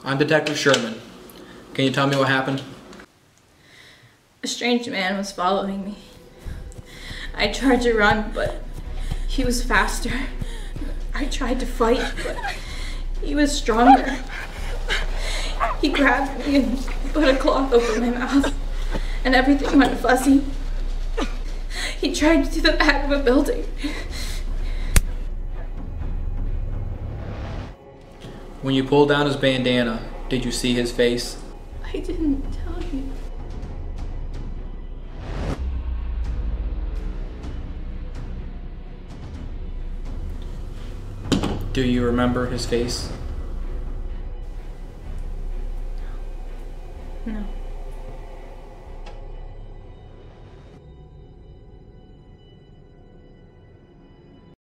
I'm Detective Sherman. Can you tell me what happened? A strange man was following me. I tried to run, but he was faster. I tried to fight, but he was stronger. He grabbed me and put a cloth over my mouth, and everything went fuzzy. He tried to the back of a building. When you pulled down his bandana, did you see his face? I didn't tell you. Do you remember his face?